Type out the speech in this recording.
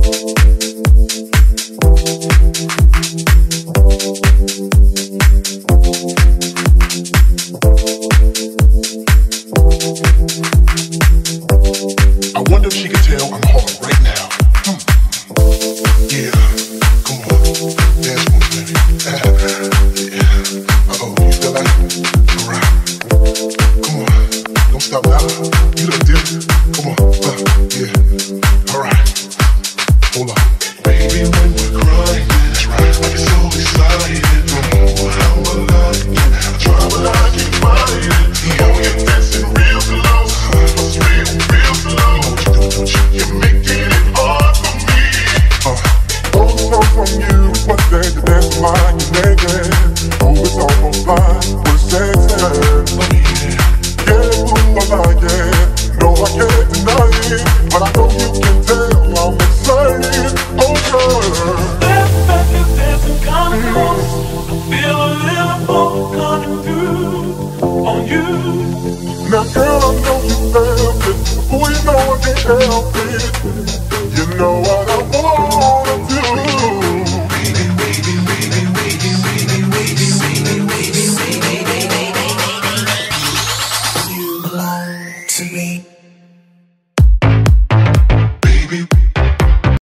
Now girl, I know you felt it. Boy, you know I can't help it. You know what I want.